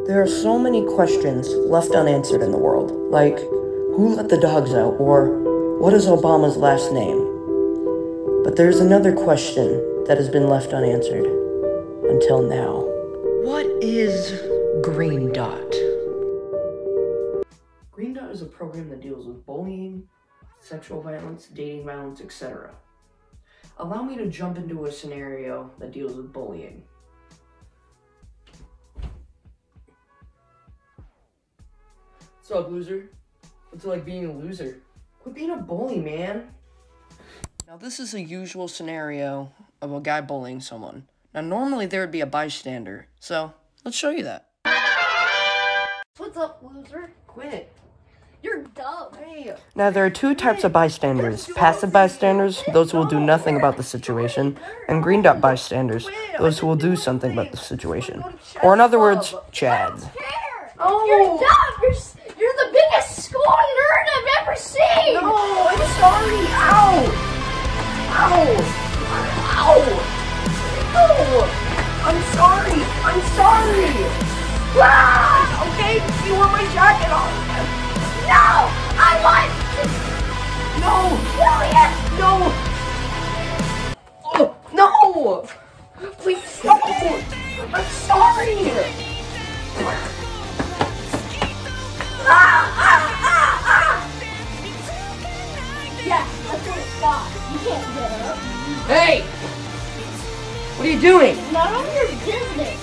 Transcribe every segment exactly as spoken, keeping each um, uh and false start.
There are so many questions left unanswered in the world, like, who let the dogs out, or what is Obama's last name? But there's another question that has been left unanswered until now. What is Green Dot? Green Dot is a program that deals with bullying, sexual violence, dating violence, et cetera. Allow me to jump into a scenario that deals with bullying. What's up, loser? What's it like being a loser? Quit being a bully, man. Now, this is a usual scenario of a guy bullying someone. Now, normally there would be a bystander, so let's show you that. What's up, loser? Quit. You're dumb. Hey. Now, there are two types of bystanders. Passive bystanders, those who will do nothing about the situation, and green dot bystanders, those who will do something about the situation. Or in other words, Chads. Oh. You're dumb. You're, you're the biggest school nerd I've ever seen. No, I'm sorry. Ow. Ow. Ow. No. I'm sorry. I'm sorry. Ah! Okay, you want my jacket on. No! I want to... No! Julian! No! Oh, no! Please, no! I'm sorry! Ah, ah, ah, ah. Yeah, that's what it's got. You can't get up. Hey! What are you doing? None of your business.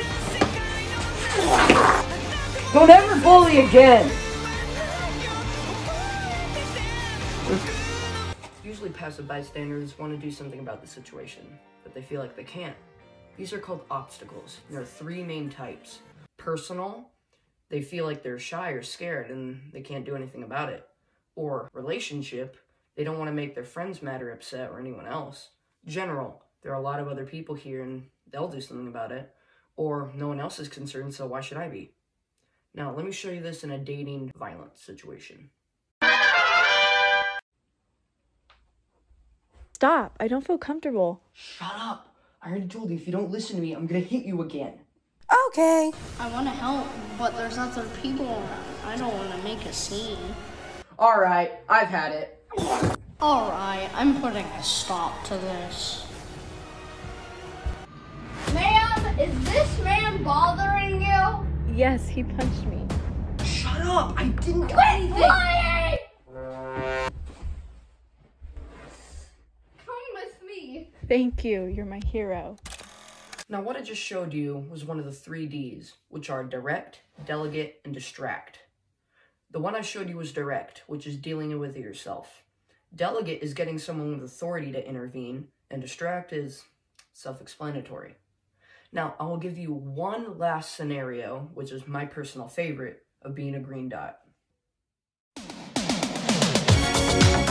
Don't ever bully again! Usually passive bystanders want to do something about the situation, but they feel like they can't. These are called obstacles. There are three main types. Personal, they feel like they're shy or scared and they can't do anything about it. Or relationship, they don't want to make their friends mad or upset or anyone else. General, there are a lot of other people here and they'll do something about it. Or no one else is concerned, so why should I be? Now, let me show you this in a dating violence situation. Stop. I don't feel comfortable. Shut up. I already told you, if you don't listen to me, I'm gonna hit you again. Okay. I want to help, but there's other people around. I don't want to make a scene. Alright, I've had it. Alright, I'm putting a stop to this. Ma'am, is this man bothering you? Yes, he punched me. Shut up! I didn't do Quit anything! lying! Come with me. Thank you. You're my hero. Now, what I just showed you was one of the three Ds, which are direct, delegate, and distract. The one I showed you was direct, which is dealing with it yourself. Delegate is getting someone with authority to intervene, and distract is self-explanatory. Now, I will give you one last scenario, which is my personal favorite, of being a green dot.